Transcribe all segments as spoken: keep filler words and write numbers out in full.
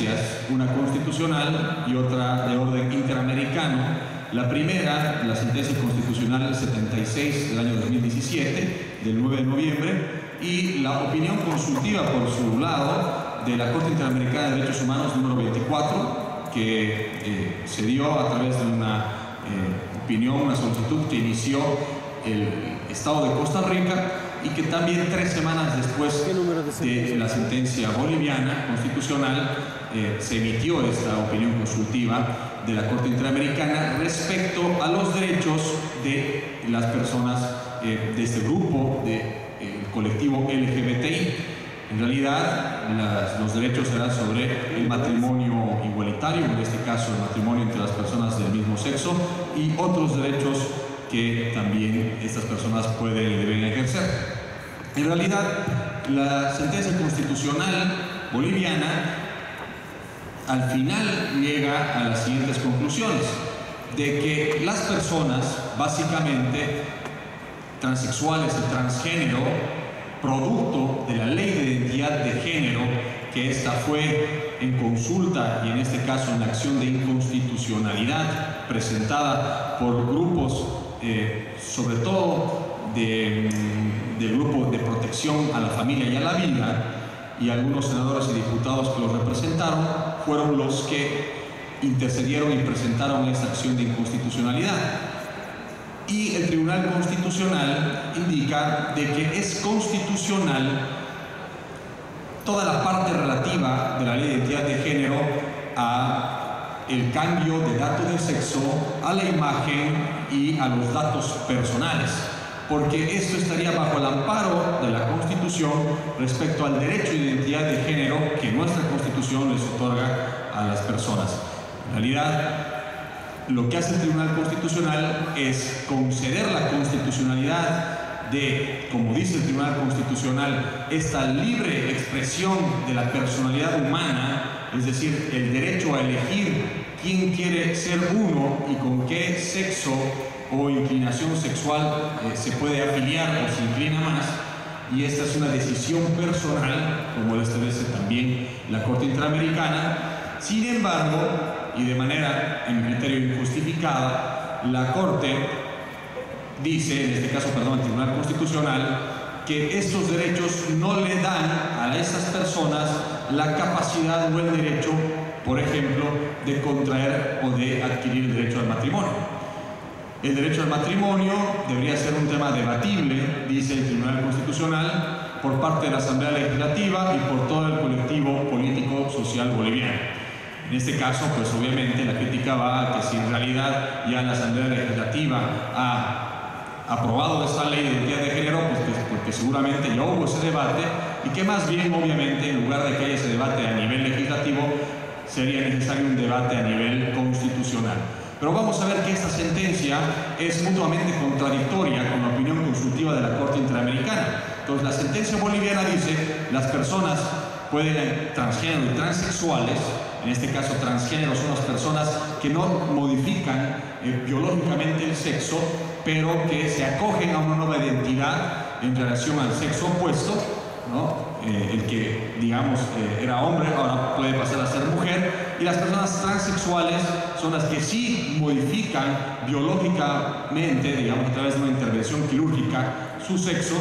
sentencias, una constitucional y otra de orden interamericano. La primera, la sentencia constitucional setenta y seis del año dos mil diecisiete, del nueve de noviembre, y la opinión consultiva por su lado de la Corte Interamericana de Derechos Humanos número veinticuatro, que eh, se dio a través de una eh, opinión, una solicitud que inició el Estado de Costa Rica, y que también tres semanas después de la sentencia boliviana constitucional eh, se emitió esta opinión consultiva de la Corte Interamericana respecto a los derechos de las personas eh, de este grupo, del de, colectivo L G B T I. En realidad, las, los derechos eran sobre el matrimonio igualitario, en este caso el matrimonio entre las personas del mismo sexo, y otros derechos que también estas personas pueden y deben ejercer. En realidad, la sentencia constitucional boliviana al final llega a las siguientes conclusiones: de que las personas, básicamente transexuales y transgénero, producto de la ley de identidad de género, que esta fue en consulta y en este caso en acción de inconstitucionalidad presentada por grupos, eh, sobre todo de, de grupo de protección a la familia y a la vida, y algunos senadores y diputados que los representaron fueron los que intercedieron y presentaron esta acción de inconstitucionalidad. Y el Tribunal Constitucional indica de que es constitucional toda la parte relativa de la ley de identidad de género a el cambio de dato de sexo, a la imagen y a los datos personales, porque esto estaría bajo el amparo de la Constitución respecto al derecho de identidad de género que nuestra Constitución les otorga a las personas. En realidad, lo que hace el Tribunal Constitucional es conceder la constitucionalidad de, como dice el Tribunal Constitucional, esta libre expresión de la personalidad humana, es decir, el derecho a elegir quién quiere ser uno y con qué sexo o inclinación sexual eh, se puede afiliar o se inclina más, y esta es una decisión personal, como lo establece también la Corte Interamericana. Sin embargo, y de manera, en mi criterio, injustificada, la Corte dice, en este caso, perdón, el Tribunal Constitucional, que estos derechos no le dan a esas personas la capacidad o el derecho, por ejemplo, de contraer o de adquirir el derecho al matrimonio. El derecho al matrimonio debería ser un tema debatible, dice el Tribunal Constitucional, por parte de la Asamblea Legislativa y por todo el colectivo político social boliviano. En este caso, pues obviamente la crítica va a que si en realidad ya la Asamblea Legislativa ha aprobado esta ley de identidad de género, pues que, porque seguramente ya hubo ese debate, y que más bien, obviamente, en lugar de que haya ese debate a nivel legislativo, sería necesario un debate a nivel constitucional. Pero vamos a ver que esta sentencia es mutuamente contradictoria con la opinión consultiva de la Corte Interamericana. Entonces, la sentencia boliviana dice las personas pueden, transgénero y transexuales, en este caso transgénero son las personas que no modifican eh, biológicamente el sexo, pero que se acogen a una nueva identidad en relación al sexo opuesto, ¿no? Eh, el que, digamos, eh, era hombre, ahora puede pasar a ser mujer, y las personas transexuales son las que sí modifican biológicamente, digamos, a través de una intervención quirúrgica, su sexo,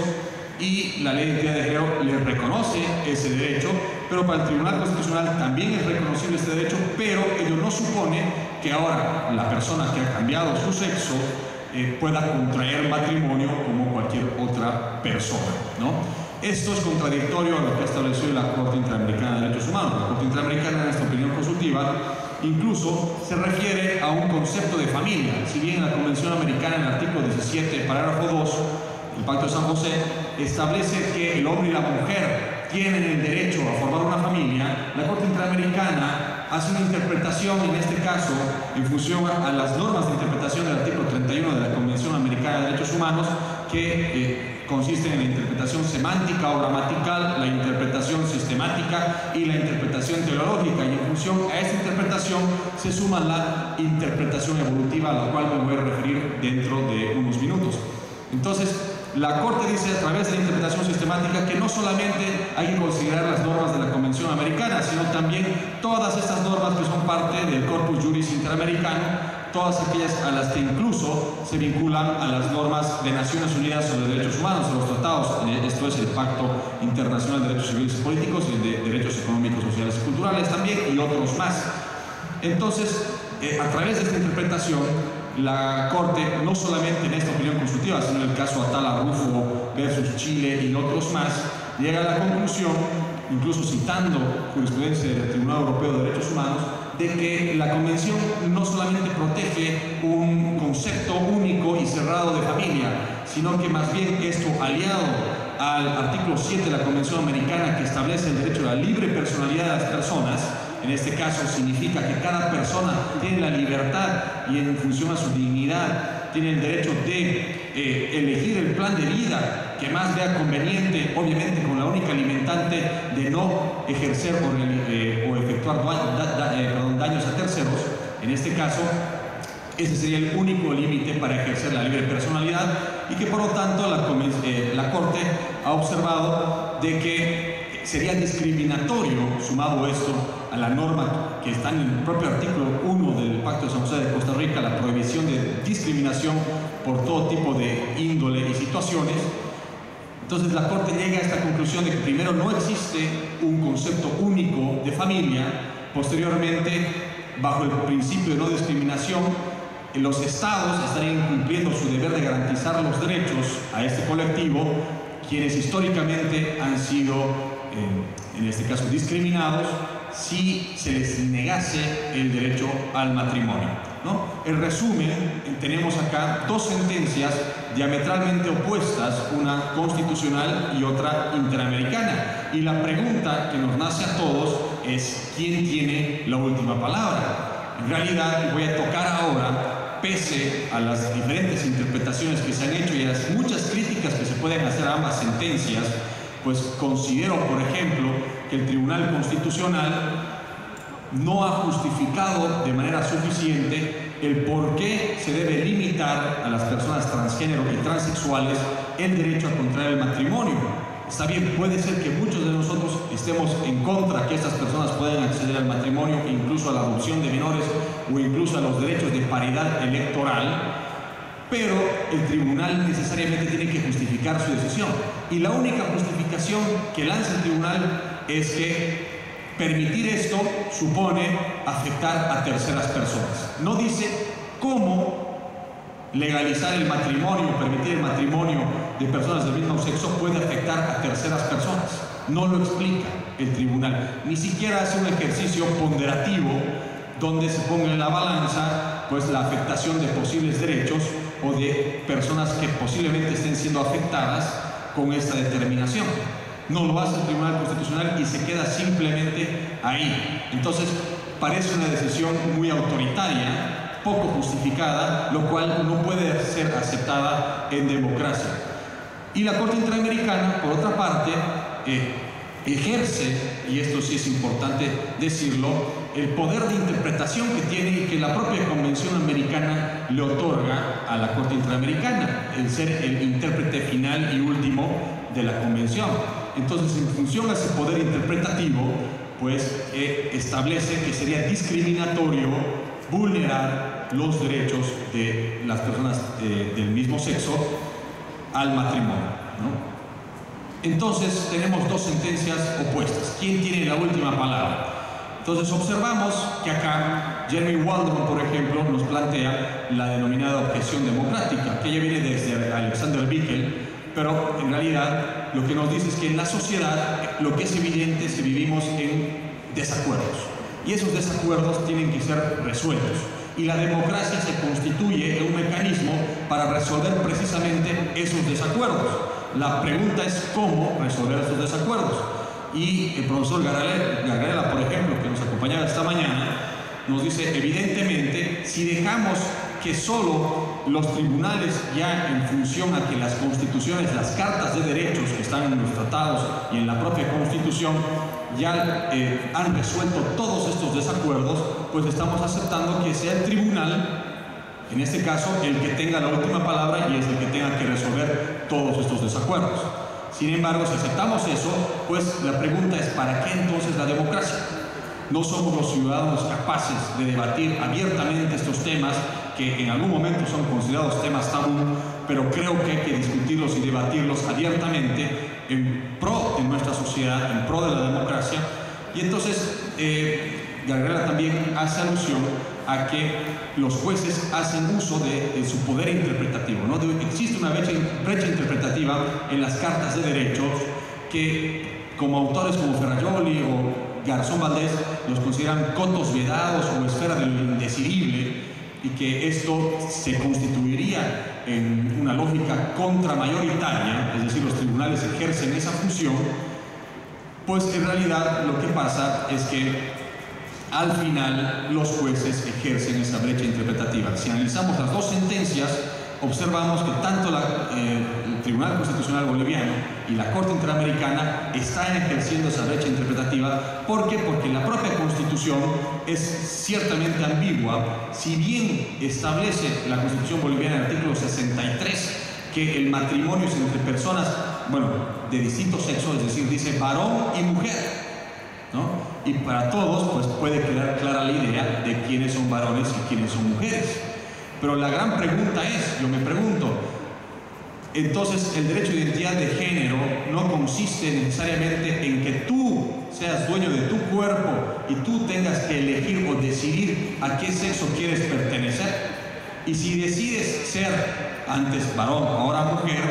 y la ley de identidad de género les reconoce ese derecho, pero para el Tribunal Constitucional también es reconocible este derecho, pero ello no supone que ahora la persona que ha cambiado su sexo eh, pueda contraer matrimonio como cualquier otra persona, ¿no? Esto es contradictorio a lo que ha establecido la Corte Interamericana de Derechos Humanos. La Corte Interamericana, en esta opinión consultiva, incluso se refiere a un concepto de familia. Si bien la Convención Americana, en el artículo diecisiete, parágrafo dos, el Pacto de San José, establece que el hombre y la mujer tienen el derecho a formar una familia, la Corte Interamericana hace una interpretación, en este caso, en función a las normas de interpretación del artículo treinta y uno de la Convención Americana de Derechos Humanos, que eh, consisten en la interpretación semántica o gramatical, la interpretación sistemática y la interpretación teológica, y en función a esta interpretación se suma la interpretación evolutiva, a la cual me voy a referir dentro de unos minutos. Entonces, la Corte dice a través de la interpretación sistemática que no solamente hay que considerar las normas de la Convención Americana, sino también todas estas normas que son parte del Corpus Juris Interamericano, todas aquellas a las que incluso se vinculan a las normas de Naciones Unidas sobre Derechos Humanos, a los tratados. Esto es el Pacto Internacional de Derechos Civiles y Políticos, y el de Derechos Económicos, Sociales y Culturales también, y otros más. Entonces, eh, a través de esta interpretación, la Corte, no solamente en esta opinión consultiva, sino en el caso Atala Rufo versus Chile y otros más, llega a la conclusión, incluso citando jurisprudencia del Tribunal Europeo de Derechos Humanos, de que la Convención no solamente protege un concepto único y cerrado de familia, sino que más bien esto, aliado al artículo siete de la Convención Americana, que establece el derecho a la libre personalidad de las personas, en este caso significa que cada persona tiene la libertad y en función a su dignidad tiene el derecho de eh, elegir el plan de vida que más vea conveniente, obviamente con la única limitante de no ejercer o, eh, o efectuar da, da, eh, perdón, daños a terceros. En este caso, ese sería el único límite para ejercer la libre personalidad, y que por lo tanto la, eh, la Corte ha observado de que sería discriminatorio, sumado esto a la norma que está en el propio artículo uno del Pacto de San José de Costa Rica, la prohibición de discriminación por todo tipo de índole y situaciones. Entonces la Corte llega a esta conclusión de que primero no existe un concepto único de familia. Posteriormente, bajo el principio de no discriminación, los estados estarían cumpliendo su deber de garantizar los derechos a este colectivo, quienes históricamente han sido, eh, en este caso, discriminados si se les negase el derecho al matrimonio, ¿no? En resumen, tenemos acá dos sentencias diametralmente opuestas, una constitucional y otra interamericana, y la pregunta que nos nace a todos es ¿quién tiene la última palabra? En realidad voy a tocar ahora, pese a las diferentes interpretaciones que se han hecho y a las muchas críticas que se pueden hacer a ambas sentencias, pues considero, por ejemplo, que el Tribunal Constitucional no ha justificado de manera suficiente el por qué se debe limitar a las personas transgénero y transexuales el derecho a contraer el matrimonio. Está bien, puede ser que muchos de nosotros estemos en contra que estas personas puedan acceder al matrimonio, incluso a la adopción de menores o incluso a los derechos de paridad electoral, pero el tribunal necesariamente tiene que justificar su decisión. Y la única justificación que lanza el tribunal es que permitir esto supone afectar a terceras personas. No dice cómo legalizar el matrimonio, permitir el matrimonio de personas del mismo sexo puede afectar a terceras personas. No lo explica el tribunal. Ni siquiera hace un ejercicio ponderativo donde se ponga en la balanza pues la afectación de posibles derechos o de personas que posiblemente estén siendo afectadas con esta determinación. No lo hace el Tribunal Constitucional y se queda simplemente ahí. Entonces parece una decisión muy autoritaria, poco justificada, lo cual no puede ser aceptada en democracia. Y la Corte Interamericana, por otra parte, eh, ejerce, y esto sí es importante decirlo, el poder de interpretación que tiene y que la propia Convención Americana le otorga a la Corte Interamericana, el ser el intérprete final y último de la Convención. Entonces, en función a ese poder interpretativo, pues eh, establece que sería discriminatorio vulnerar los derechos de las personas eh, del mismo sexo al matrimonio, ¿no? Entonces tenemos dos sentencias opuestas. ¿Quién tiene la última palabra? Entonces observamos que acá Jeremy Waldron, por ejemplo, nos plantea la denominada objeción democrática, que ya viene desde Alexander Bickel, pero en realidad lo que nos dice es que en la sociedad lo que es evidente es que vivimos en desacuerdos, y esos desacuerdos tienen que ser resueltos, y la democracia se constituye en un mecanismo para resolver precisamente esos desacuerdos. La pregunta es cómo resolver esos desacuerdos. Y el profesor Gargarella, por ejemplo, que nos acompañaba esta mañana, nos dice, evidentemente, si dejamos que solo los tribunales, ya en función a que las constituciones, las cartas de derechos que están en los tratados y en la propia Constitución, ya eh, han resuelto todos estos desacuerdos, pues estamos aceptando que sea el tribunal, en este caso, el que tenga la última palabra y es el que tenga que resolver todos estos desacuerdos. Sin embargo, si aceptamos eso, pues la pregunta es, ¿para qué entonces la democracia? No somos los ciudadanos capaces de debatir abiertamente estos temas que en algún momento son considerados temas tabú, pero creo que hay que discutirlos y debatirlos abiertamente en pro de nuestra sociedad, en pro de la democracia. Y entonces eh, Gargarella también hace alusión a que los jueces hacen uso de, de su poder interpretativo, ¿no? De, existe una brecha, brecha interpretativa en las cartas de derechos que, como autores como Ferrajoli o Garzón Valdés, los consideran cotos vedados o esfera de lo indecidible, y que esto se constituiría en una lógica contramayoritaria, es decir, los tribunales ejercen esa función. Pues en realidad lo que pasa es que al final los jueces ejercen esa brecha interpretativa. Si analizamos las dos sentencias, observamos que tanto la, eh, el Tribunal Constitucional Boliviano y la Corte Interamericana están ejerciendo esa brecha interpretativa. ¿Por qué? Porque la propia Constitución es ciertamente ambigua. Si bien establece la Constitución boliviana en el artículo sesenta y tres que el matrimonio es entre personas, bueno, de distintos sexos, es decir, dice varón y mujer, ¿no? Y para todos pues puede quedar clara la idea de quiénes son varones y quiénes son mujeres. Pero la gran pregunta es, yo me pregunto, entonces el derecho de identidad de género no consiste necesariamente en que tú seas dueño de tu cuerpo y tú tengas que elegir o decidir a qué sexo quieres pertenecer. Y si decides ser antes varón, ahora mujer,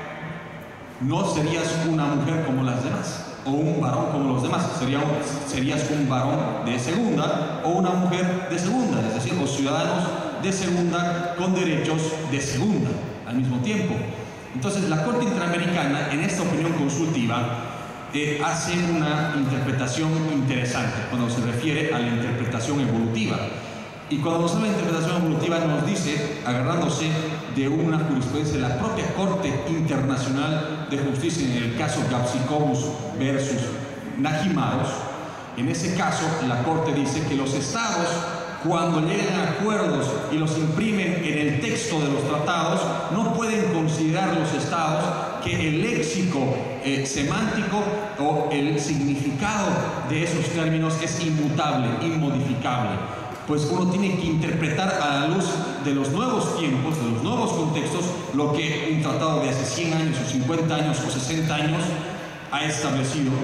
no serías una mujer como las demás, o un varón como los demás, sería un, serías un varón de segunda o una mujer de segunda, es decir, los ciudadanos de segunda con derechos de segunda al mismo tiempo. Entonces la Corte Interamericana, en esta opinión consultiva, eh, hace una interpretación interesante cuando se refiere a la interpretación evolutiva. Y cuando nos habla de interpretación evolutiva nos dice, agarrándose de una jurisprudencia de la propia Corte Internacional de Justicia en el caso Gapsicobus versus Najimaros, en ese caso la Corte dice que los estados, cuando llegan a acuerdos y los imprimen en el texto de los tratados, no pueden considerar los estados que el léxico eh, semántico o el significado de esos términos es inmutable, inmodificable. Pues uno tiene que interpretar a la luz de los nuevos tiempos, de los nuevos contextos, lo que un tratado de hace cien años o cincuenta años o sesenta años ha establecido,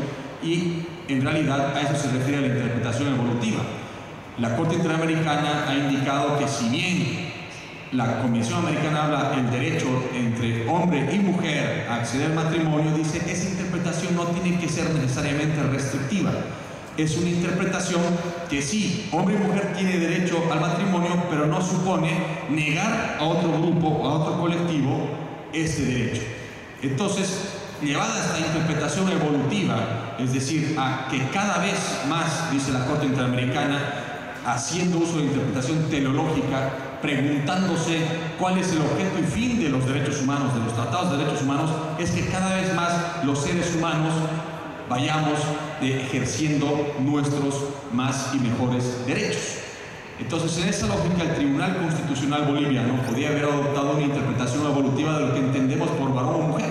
y en realidad a eso se refiere a la interpretación evolutiva. La Corte Interamericana ha indicado que si bien la Convención Americana habla del derecho entre hombre y mujer a acceder al matrimonio, dice que esa interpretación no tiene que ser necesariamente restrictiva. Es una interpretación que sí, hombre y mujer tiene derecho al matrimonio, pero no supone negar a otro grupo o a otro colectivo este derecho. Entonces, llevada esta interpretación evolutiva, es decir, a que cada vez más, dice la Corte Interamericana, haciendo uso de interpretación teleológica, preguntándose cuál es el objeto y fin de los derechos humanos, de los tratados de derechos humanos, es que cada vez más los seres humanos vayamos eh, ejerciendo nuestros más y mejores derechos. Entonces, en esa lógica, el Tribunal Constitucional Boliviano podría haber adoptado una interpretación evolutiva de lo que entendemos por varón o mujer.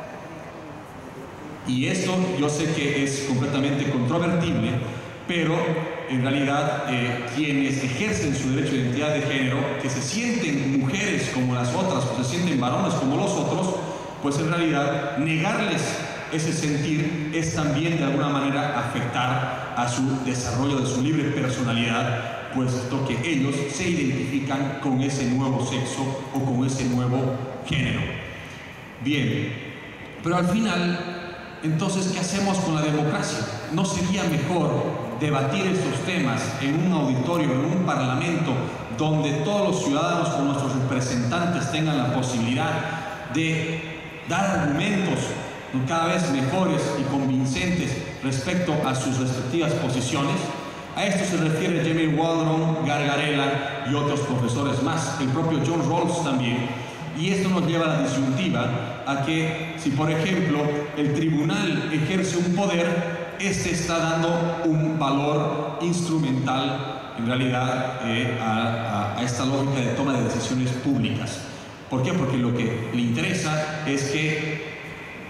Y esto yo sé que es completamente controvertible, pero en realidad eh, quienes ejercen su derecho de identidad de género, que se sienten mujeres como las otras, o se sienten varones como los otros, pues en realidad negarles ese sentir es también de alguna manera afectar a su desarrollo de su libre personalidad, puesto que ellos se identifican con ese nuevo sexo o con ese nuevo género. Bien, pero al final, entonces, ¿qué hacemos con la democracia? ¿No sería mejor debatir estos temas en un auditorio, en un parlamento, donde todos los ciudadanos con nuestros representantes tengan la posibilidad de dar argumentos cada vez mejores y convincentes respecto a sus respectivas posiciones? A esto se refiere Jamie Waldron, Gargarella y otros profesores más, el propio John Rawls también. Y esto nos lleva a la disyuntiva, a que si por ejemplo el tribunal ejerce un poder, este está dando un valor instrumental en realidad eh, a, a, a esta lógica de toma de decisiones públicas. ¿Por qué? Porque lo que le interesa es que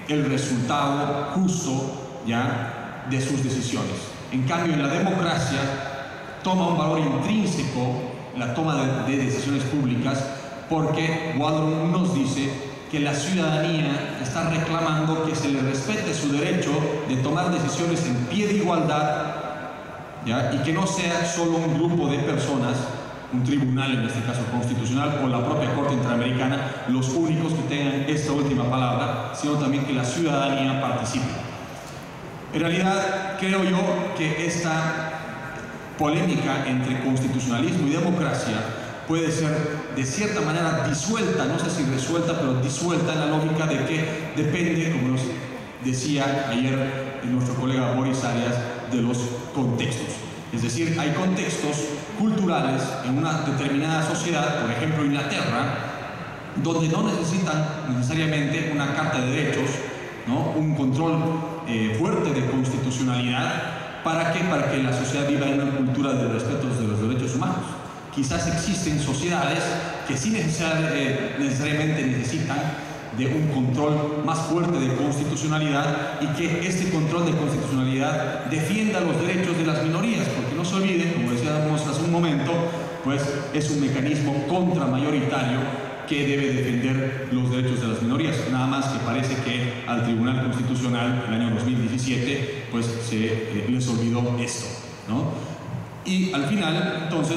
el resultado justo, ¿ya?, de sus decisiones. En cambio, en la democracia toma un valor intrínseco la toma de, de decisiones públicas, porque Waldron nos dice que la ciudadanía está reclamando que se le respete su derecho de tomar decisiones en pie de igualdad, ¿ya?, y que no sea solo un grupo de personas, un tribunal en este caso constitucional o la propia Corte Interamericana, los únicos que tengan esta última palabra, sino también que la ciudadanía participe. En realidad, creo yo que esta polémica entre constitucionalismo y democracia puede ser de cierta manera disuelta, no sé si resuelta, pero disuelta en la lógica de que depende, como nos decía ayer nuestro colega Boris Arias, de los contextos. Es decir, hay contextos culturales en una determinada sociedad, por ejemplo Inglaterra, donde no necesitan necesariamente una carta de derechos, ¿no?, un control eh, fuerte de constitucionalidad. ¿Para qué? Para que la sociedad viva en una cultura de respeto de los derechos humanos. Quizás existen sociedades que sí necesar, eh, necesariamente necesitan de un control más fuerte de constitucionalidad, y que este control de constitucionalidad defienda los derechos de las minorías, porque no se olviden, como decíamos hace un momento, pues es un mecanismo contramayoritario que debe defender los derechos de las minorías. Nada más que parece que al Tribunal Constitucional en el año dos mil diecisiete pues se eh, les olvidó esto, ¿no? Y al final, entonces,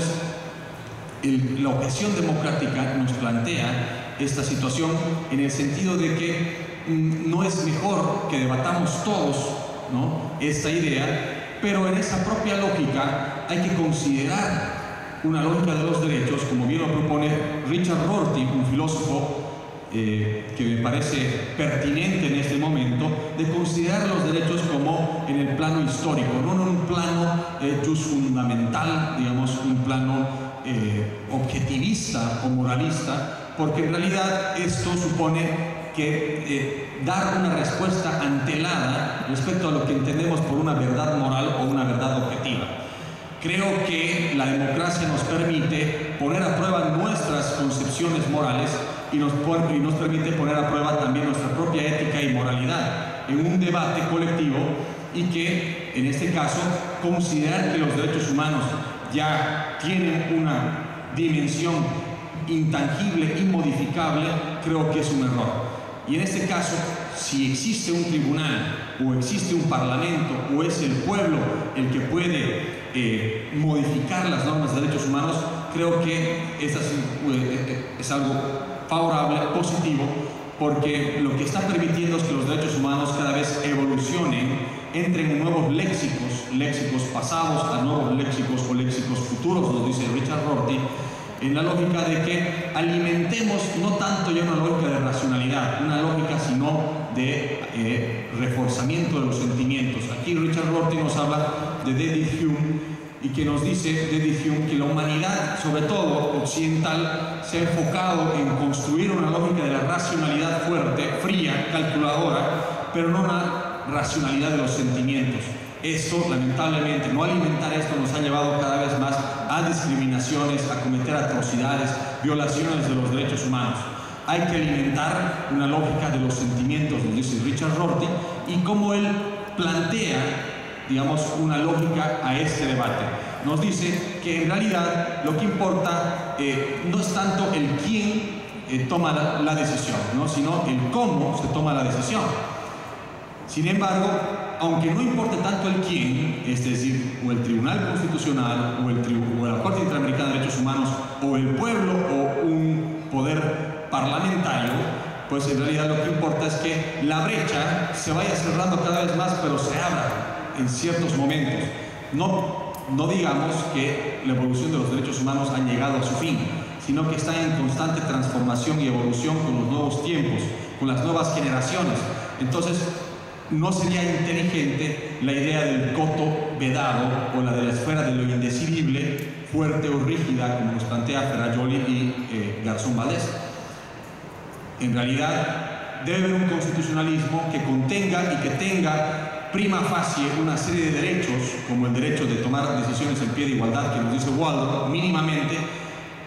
el, la objeción democrática nos plantea esta situación en el sentido de que mm, no es mejor que debatamos todos, ¿no?, esta idea, pero en esa propia lógica hay que considerar una lógica de los derechos, como bien lo propone Richard Rorty, un filósofo eh, que me parece pertinente en este momento, de considerar los derechos como en el plano histórico, no en un plano eh, jus fundamental, digamos, un plano eh, objetivista o moralista, porque en realidad esto supone que eh, dar una respuesta antelada respecto a lo que entendemos por una verdad moral o una verdad objetiva. Creo que la democracia nos permite poner a prueba nuestras concepciones morales y nos, y nos permite poner a prueba también nuestra propia ética y moralidad en un debate colectivo, y que en este caso considerar que los derechos humanos ya tienen una dimensión intangible, inmodificable, creo que es un error. Y en este caso, si existe un tribunal o existe un parlamento o es el pueblo el que puede eh, modificar las normas de derechos humanos, creo que es, así, es algo favorable, positivo, porque lo que está permitiendo es que los derechos humanos cada vez evolucionen, entren en nuevos léxicos, léxicos pasados a nuevos léxicos o léxicos futuros, nos dice Richard Rorty, en la lógica de que alimentemos no tanto ya una lógica de racionalidad, una lógica sino de eh, reforzamiento de los sentimientos. Aquí Richard Rorty nos habla de David Hume, y que nos dice David Hume que la humanidad, sobre todo occidental, se ha enfocado en construir una lógica de la racionalidad fuerte, fría, calculadora, pero no una racionalidad de los sentimientos. Esto, lamentablemente, no alimentar esto nos ha llevado cada vez más a discriminaciones, a cometer atrocidades, violaciones de los derechos humanos. Hay que alimentar una lógica de los sentimientos, nos dice Richard Rorty, y cómo él plantea, digamos, una lógica a este debate. Nos dice que en realidad lo que importa eh, no es tanto el quién eh, toma la, la decisión, ¿no?, sino el cómo se toma la decisión. Sin embargo, aunque no importe tanto el quién, es decir, o el Tribunal Constitucional, o, el tri o la Corte Interamericana de Derechos Humanos, o el pueblo, o un poder parlamentario, pues en realidad lo que importa es que la brecha se vaya cerrando cada vez más, pero se abra en ciertos momentos. No, no digamos que la evolución de los derechos humanos ha llegado a su fin, sino que está en constante transformación y evolución con los nuevos tiempos, con las nuevas generaciones. Entonces, no sería inteligente la idea del coto vedado o la de la esfera de lo indecidible, fuerte o rígida, como nos plantea Ferrajoli y eh, Garzón Valdés. En realidad, debe haber un constitucionalismo que contenga y que tenga prima facie una serie de derechos, como el derecho de tomar decisiones en pie de igualdad, que nos dice Waldron, mínimamente,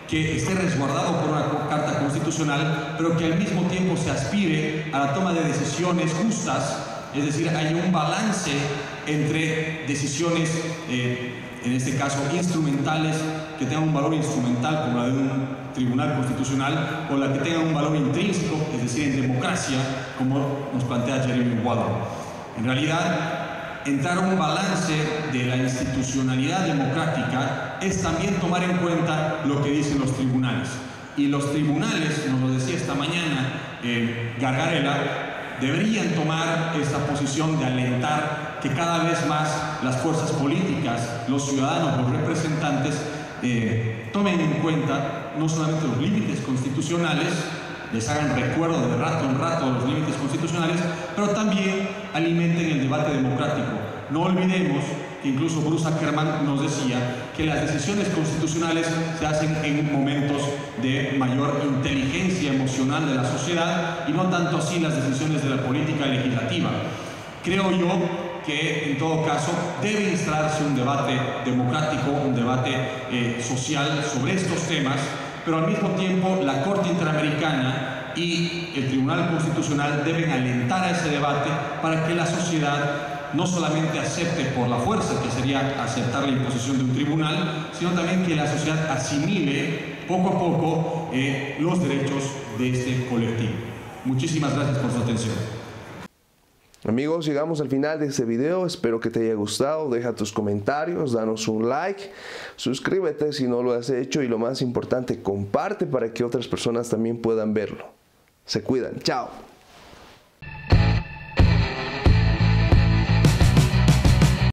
que esté resguardado por una carta constitucional, pero que al mismo tiempo se aspire a la toma de decisiones justas, es decir, hay un balance entre decisiones, eh, en este caso instrumentales, que tengan un valor instrumental como la de un tribunal constitucional, o la que tengan un valor intrínseco, es decir, en democracia, como nos plantea Jeremy Waldron. En realidad, entrar a un balance de la institucionalidad democrática es también tomar en cuenta lo que dicen los tribunales. Y los tribunales, nos lo decía esta mañana eh, Gargarella, deberían tomar esta posición de alentar que cada vez más las fuerzas políticas, los ciudadanos, los representantes, eh, tomen en cuenta no solamente los límites constitucionales, les hagan recuerdo de rato en rato los límites constitucionales, pero también alimenten el debate democrático. No olvidemos que incluso Bruce Ackerman nos decía que las decisiones constitucionales se hacen en momentos de mayor inteligencia emocional de la sociedad y no tanto así las decisiones de la política legislativa. Creo yo que en todo caso debe instalarse un debate democrático, un debate eh, social sobre estos temas, pero al mismo tiempo la Corte Interamericana y el Tribunal Constitucional deben alentar a ese debate para que la sociedad no solamente acepte por la fuerza, que sería aceptar la imposición de un tribunal, sino también que la sociedad asimile poco a poco eh, los derechos de este colectivo. Muchísimas gracias por su atención. Amigos, llegamos al final de este video, espero que te haya gustado, deja tus comentarios, danos un like, suscríbete si no lo has hecho y lo más importante, comparte para que otras personas también puedan verlo. Se cuidan, chao.